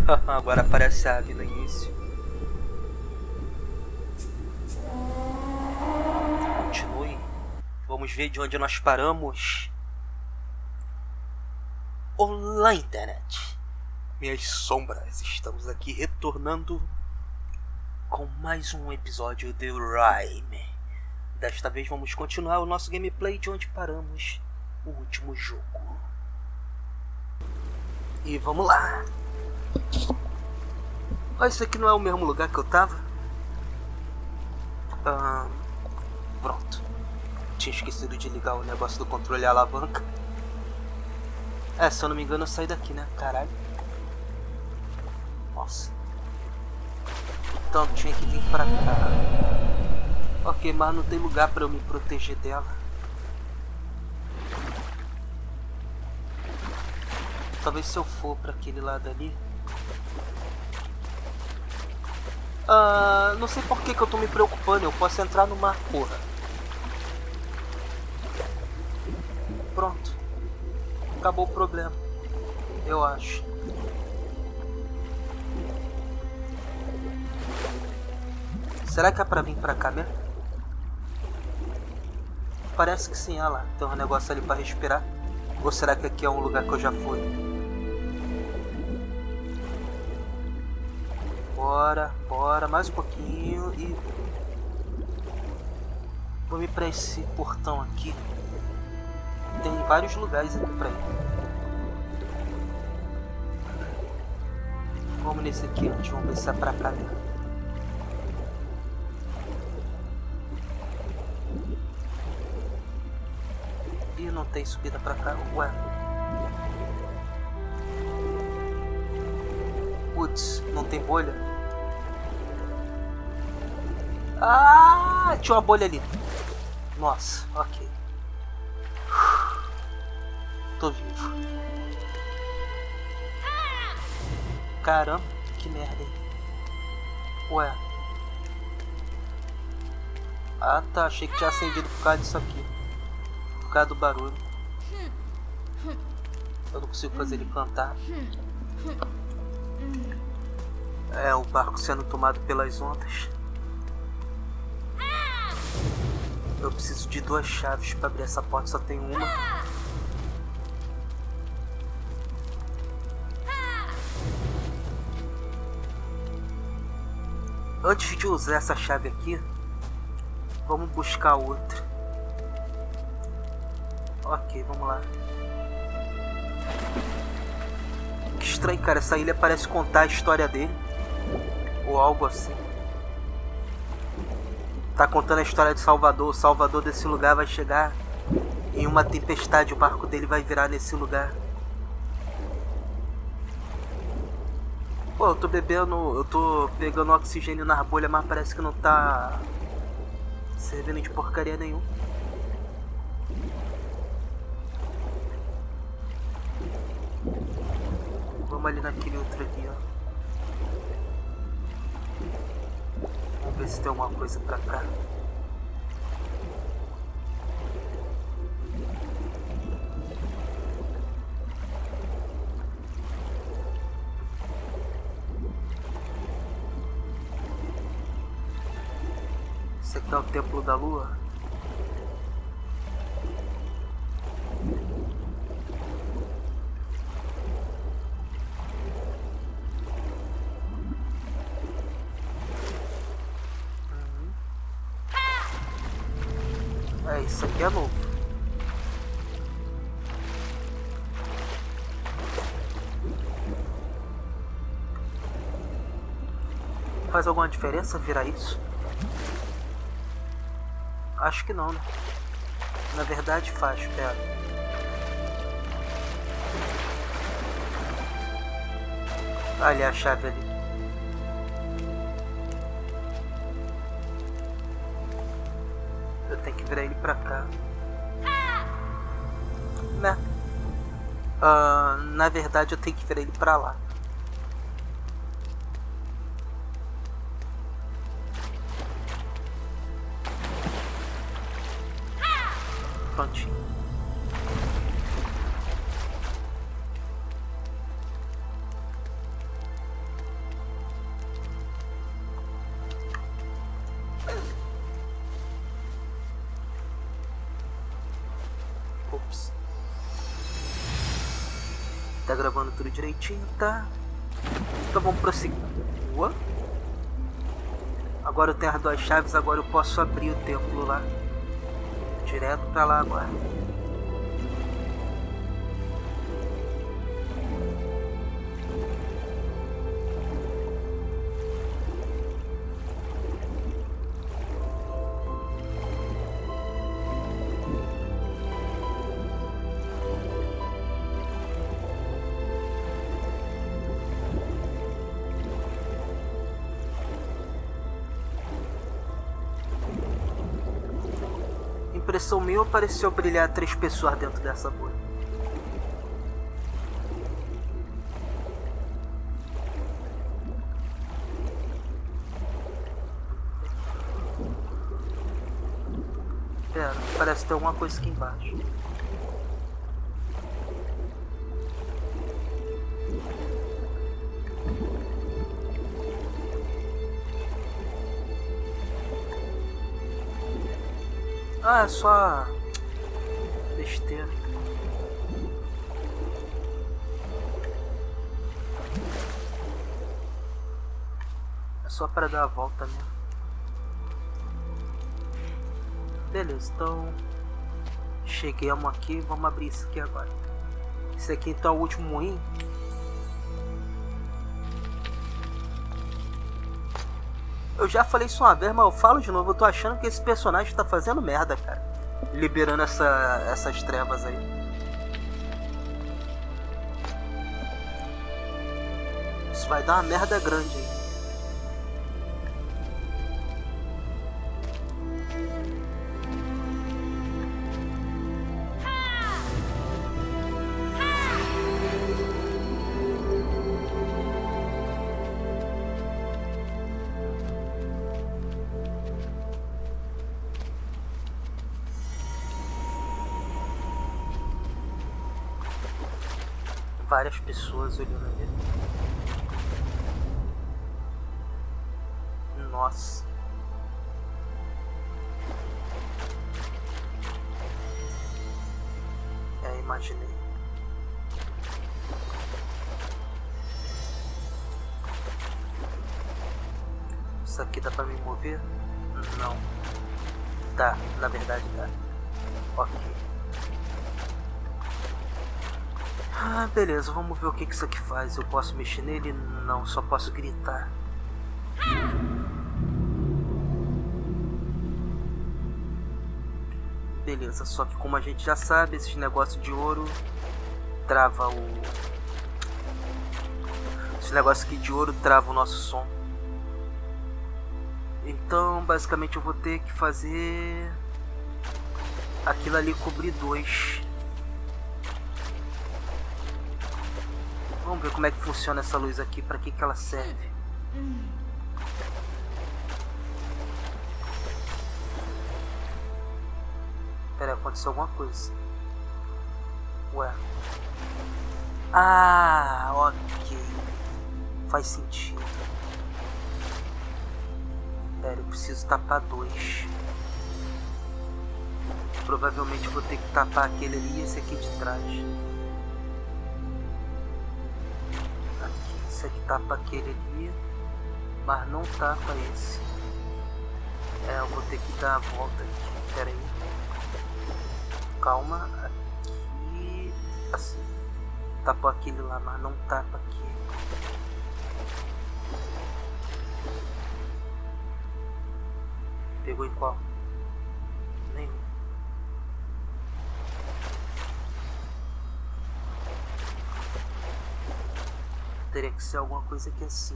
Agora aparece a ave no início. Continue. Vamos ver de onde nós paramos. Olá, internet. Minhas sombras, estamos aqui retornando com mais um episódio de Rime. Desta vez vamos continuar o nosso gameplay de onde paramos o último jogo. E vamos lá. Ah, isso aqui não é o mesmo lugar que eu tava? Pronto. Tinha esquecido de ligar o negócio do controle e a alavanca. Se eu não me engano eu saí daqui, né? Caralho. Nossa. Então tinha que vir pra cá. Ok, mas não tem lugar pra eu me proteger dela. Talvez se eu for pra aquele lado ali. Não sei por que eu tô me preocupando. Eu posso entrar no mar, porra. Pronto. Acabou o problema. Eu acho. Será que é pra vir pra cá mesmo? Parece que sim, olha lá. Tem um negócio ali pra respirar. Ou será que aqui é um lugar que eu já fui? Bora, mais um pouquinho e... Vou ir pra esse portão aqui. Tem vários lugares aqui pra ir. Vamos nesse aqui antes, vamos ver se é pra cá mesmo. Ih, não tem subida pra cá, ué. Putz, não tem bolha? Tinha uma bolha ali. Nossa, ok. Tô vivo. Caramba, que merda, hein? Ué. Tá, achei que tinha acendido por causa disso aqui. Por causa do barulho. Eu não consigo fazer ele cantar. O barco sendo tomado pelas ondas. Eu preciso de 2 chaves para abrir essa porta, só tem uma. Antes de usar essa chave aqui, vamos buscar outra. Ok, vamos lá. Que estranho, cara, essa ilha parece contar a história dele. Ou algo assim. Tá contando a história de Salvador. O Salvador desse lugar vai chegar em uma tempestade. O barco dele vai virar nesse lugar. Pô, eu tô bebendo... Eu tô pegando oxigênio na bolha, mas parece que não tá servindo de porcaria nenhuma. Vamos ali naquele outro ali, ó. Vamos ver se tem alguma coisa pra cá. Esse aqui é o Templo da Lua. Isso aqui é novo. Faz alguma diferença virar isso? Acho que não, né? Na verdade faz, pera. Ali a chave ali. Eu tenho que virar ele pra cá. Né? Na verdade eu tenho que virar ele pra lá. Prontinho. Ops. Tá gravando tudo direitinho, tá? Então vamos prosseguir. Ué? Agora eu tenho as 2 chaves, agora eu posso abrir o templo lá. Direto pra lá agora. Impressão minha, pareceu brilhar 3 pessoas dentro dessa bolha. Pera, parece ter alguma coisa aqui embaixo. Ah, é só besteira. É só para dar a volta mesmo. Beleza, então cheguemos aqui, vamos abrir isso aqui agora. Esse aqui então é o último moinho. Eu já falei isso uma vez, mas eu falo de novo. Eu tô achando que esse personagem tá fazendo merda, cara. Liberando essas trevas aí. Isso vai dar uma merda grande aí. Várias pessoas olhando ali. Nossa. Imaginei. Isso aqui dá pra me mover? Não. Dá, na verdade dá. Ok. Ah, beleza, vamos ver o que isso aqui faz. Eu posso mexer nele? Não, só posso gritar. Beleza, só que como a gente já sabe, esses negócios de ouro trava o... Esse negócio aqui de ouro trava o nosso som. Então, basicamente eu vou ter que fazer aquilo ali cobrir 2. Vamos ver como é que funciona essa luz aqui, pra que ela serve. Pera, aconteceu alguma coisa. Ué. Ah, ok. Faz sentido. Pera, eu preciso tapar 2. Provavelmente vou ter que tapar aquele ali e esse aqui de trás. Esse aqui tapa aquele ali, mas não tapa esse. Eu vou ter que dar a volta aqui. Pera aí. Calma. Aqui. Assim. Tapou aquele lá, mas não tapa aqui. Pegou em qual? Nenhum. Teria que ser alguma coisa aqui assim.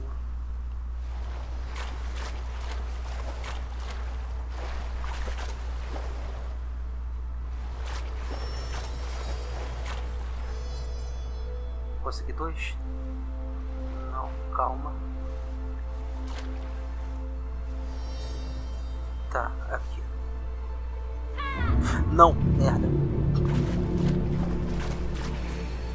Consegui 2? Não, calma. Tá, aqui. Não, merda.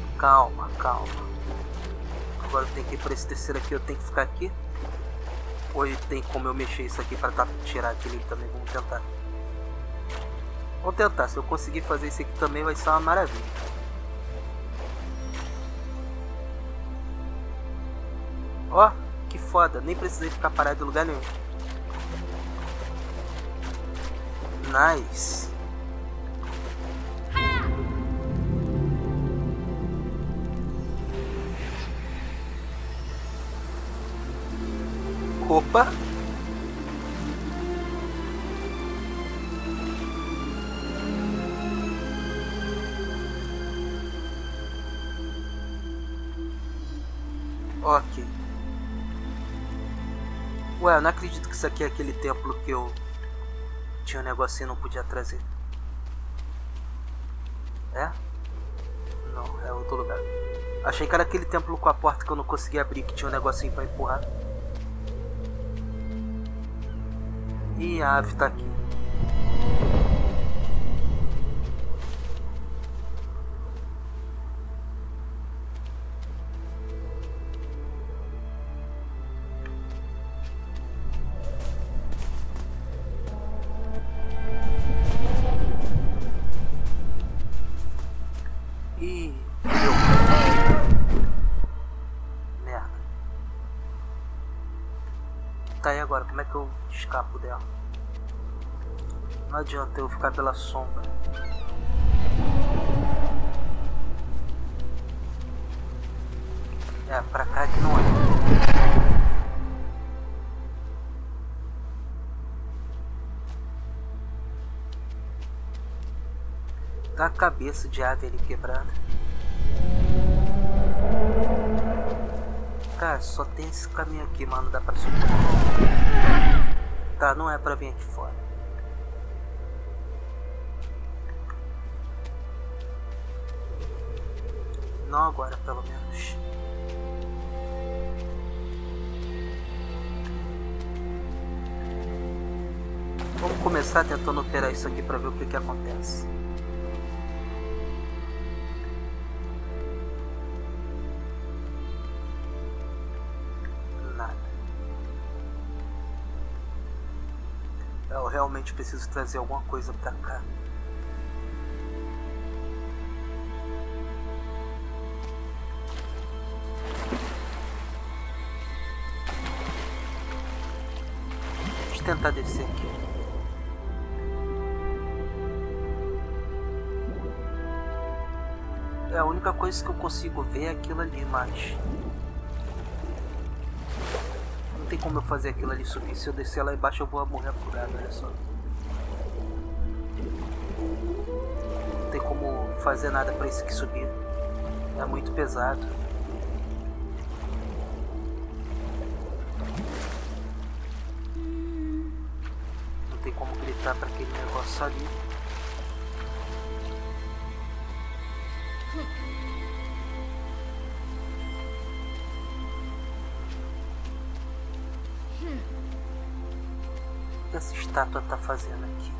Calma, calma. Agora eu tenho que ir para esse terceiro aqui, eu tenho que ficar aqui. Ou tem como eu mexer isso aqui pra tirar aquele também? Vamos tentar. Vamos tentar. Se eu conseguir fazer isso aqui também vai ser uma maravilha. Ó, que foda. Nem precisei ficar parado em lugar nenhum. Nice. Opa! Ok. Ué, eu não acredito que isso aqui é aquele templo que eu tinha um negocinho e não podia trazer. É? Não, é outro lugar. Achei que era aquele templo com a porta que eu não conseguia abrir, que tinha um negocinho pra empurrar. E a ave tá aqui. Ih, fudeu. Merda. Tá, e agora? Como é que eu escapo dela? Não adianta eu ficar pela sombra. É, pra cá que não é. Tá a cabeça de ave ali quebrada. Cara, só tem esse caminho aqui, mano. Dá pra subir. Tá, não é pra vir aqui fora. Não agora, pelo menos. Vamos começar tentando operar isso aqui pra ver o que acontece. Nada. Eu realmente preciso trazer alguma coisa pra cá. Tentar descer aqui. É a única coisa que eu consigo ver é aquilo ali, mas não tem como eu fazer aquilo ali subir. Se eu descer lá embaixo eu vou morrer afogado, olha só. Não tem como fazer nada pra isso aqui subir. É muito pesado. Tem como gritar para aquele negócio ali. O que essa estátua tá fazendo aqui?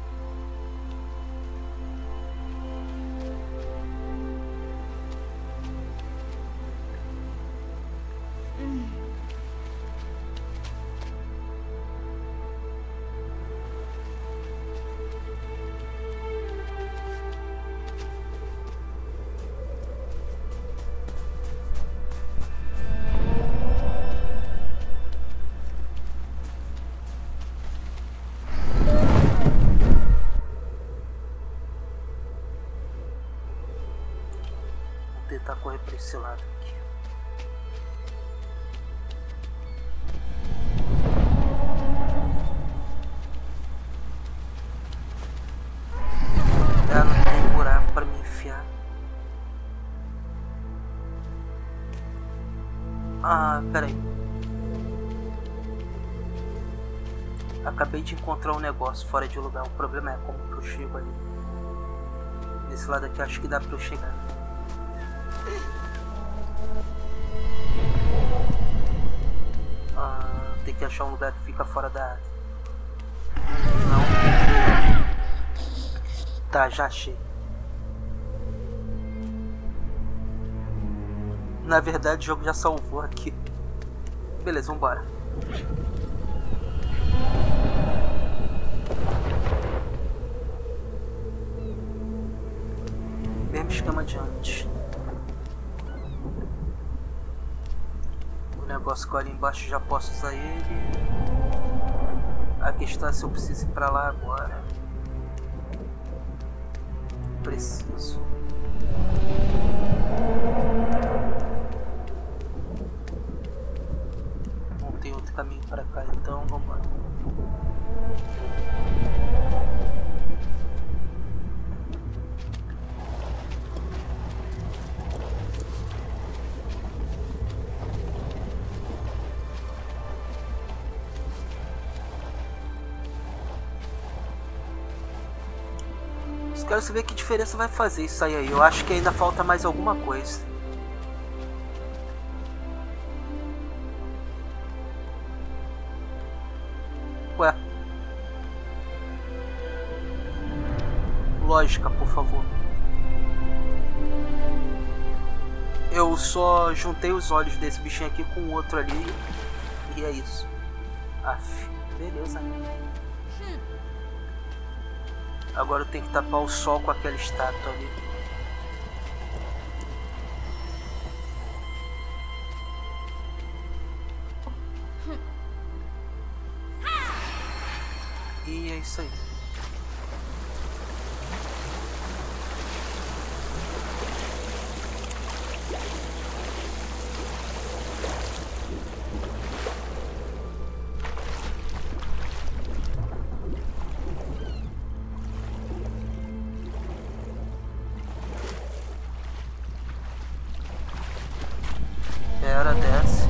Tentar correr para esse lado aqui. Não tem buraco para me enfiar. Ah, peraí. Acabei de encontrar um negócio fora de lugar. O problema é como que eu chego ali. Nesse lado aqui acho que dá para eu chegar. Tem que achar um lugar que fica fora da área. Não. Tá, já achei. Na verdade o jogo já salvou aqui. Beleza, vambora. esquema de antes. O negócio que eu ali embaixo já posso usar ele. A questão é se eu preciso ir pra lá agora. Preciso. Não tem outro caminho pra cá, então vamos lá. Quero saber que diferença vai fazer isso aí. Eu acho que ainda falta mais alguma coisa. Ué. Lógica, por favor. Eu só juntei os olhos desse bichinho aqui com o outro ali. E é isso. Aff, beleza. Agora eu tenho que tapar o sol com aquela estátua ali. E é isso aí. Desce.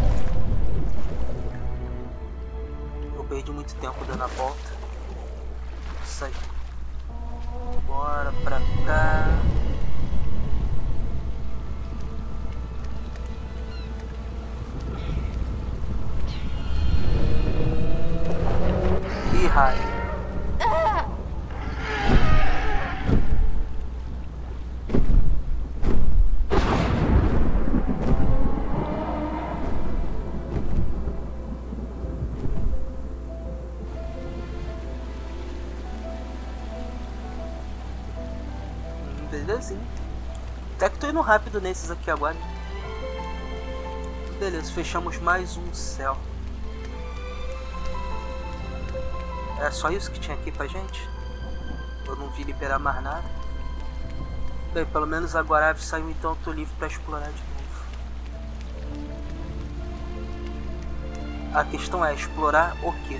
Eu perdi muito tempo dando a volta. Isso aí. Bora pra cá. Ih, raio. Belezinha. Até que tô indo rápido nesses aqui agora. Beleza, fechamos mais um céu. É só isso que tinha aqui pra gente? Eu não vi liberar mais nada. Bem, pelo menos agora a ave saiu, então eu tô livre pra explorar de novo. A questão é explorar o quê?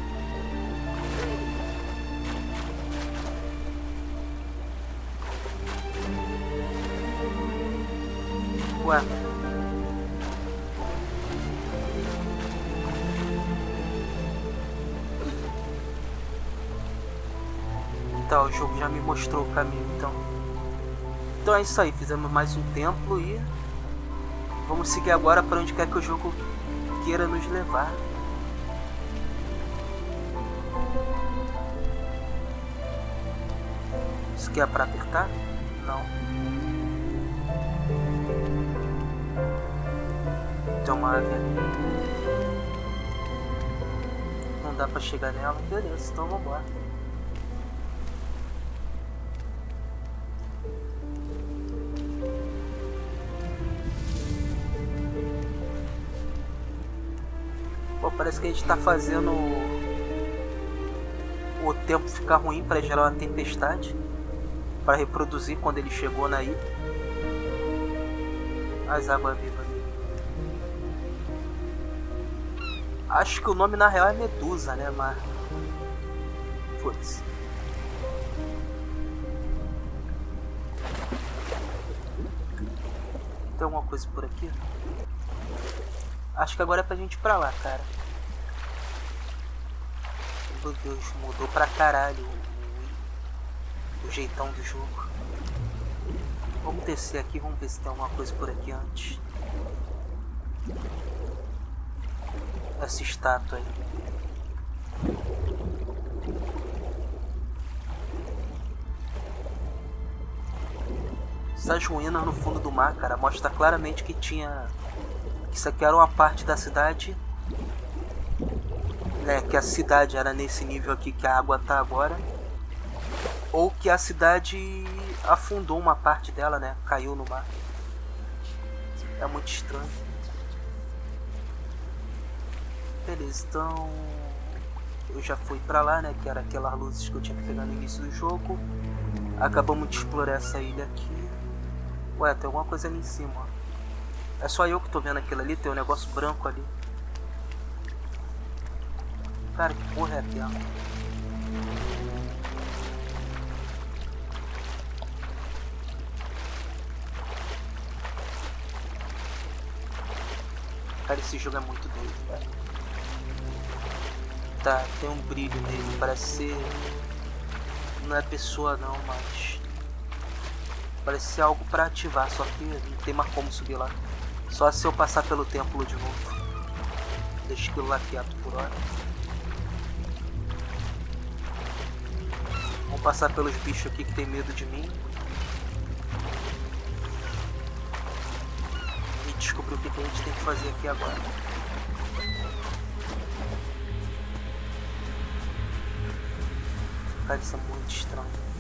Ué. Então, o jogo já me mostrou o caminho, então. Então é isso aí, fizemos mais um templo e vamos seguir agora para onde quer que o jogo queira nos levar. Isso aqui é para apertar? Não. Tem uma ave ali. Não dá pra chegar nela? Beleza, então vambora. Pô, parece que a gente tá fazendo o tempo ficar ruim para gerar uma tempestade, para reproduzir quando ele chegou na ilha. As águas vivas. Acho que o nome na real é Medusa, né, mas... foda-se. Tem alguma coisa por aqui? Acho que agora é pra gente ir pra lá, cara. Meu Deus, mudou pra caralho o jeitão do jogo. Vamos descer aqui, vamos ver se tem alguma coisa por aqui antes. Essa estátua aí. Essas ruínas no fundo do mar, cara, mostra claramente que tinha... que isso aqui era uma parte da cidade, né? Que a cidade era nesse nível aqui que a água tá agora. Ou que a cidade afundou uma parte dela, né? Caiu no mar. É muito estranho. Beleza, então eu já fui pra lá, né? Que era aquelas luzes que eu tinha que pegar no início do jogo. Acabamos de explorar essa ilha aqui. Ué, tem alguma coisa ali em cima, ó. É só eu que tô vendo aquilo ali, tem um negócio branco ali. Cara, que porra é aquela? Cara, esse jogo é muito doido, velho. Tá, tem um brilho nele, parece ser... Não é pessoa não, mas... Parece ser algo pra ativar, só que não tem mais como subir lá. Só se eu passar pelo templo de novo. Deixa aquilo lá quieto por hora. Vamos passar pelos bichos aqui que tem medo de mim. E descobrir o que a gente tem que fazer aqui agora. Cara, isso é muito estranho.